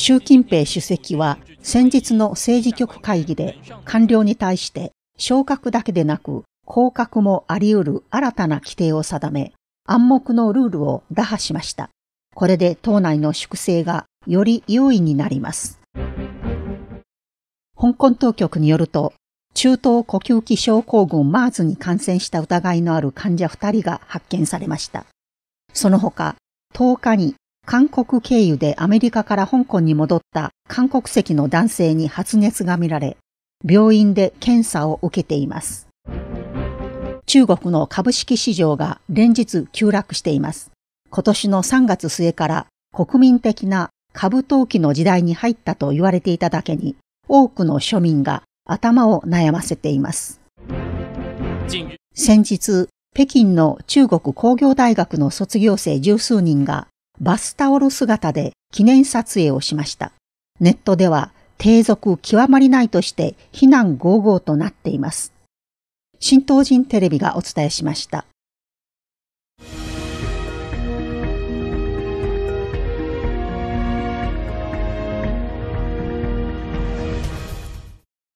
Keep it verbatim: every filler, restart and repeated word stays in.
習近平主席は先日の政治局会議で官僚に対して昇格だけでなく降格もあり得る新たな規定を定め、暗黙のルールを打破しました。これで党内の粛清がより優位になります。香港当局によると、中東呼吸器症候群マーズに感染した疑いのある患者ふたりが発見されました。その他、とおかに韓国経由でアメリカから香港に戻った韓国籍の男性に発熱が見られ、病院で検査を受けています。中国の株式市場が連日急落しています。今年のさんがつ末から国民的な株投機の時代に入ったと言われていただけに、多くの庶民が頭を悩ませています。先日、北京の中国工業大学の卒業生十数人がバスタオル姿で記念撮影をしました。ネットでは低俗極まりないとして非難ごうごうとなっています。新東人テレビがお伝えしました。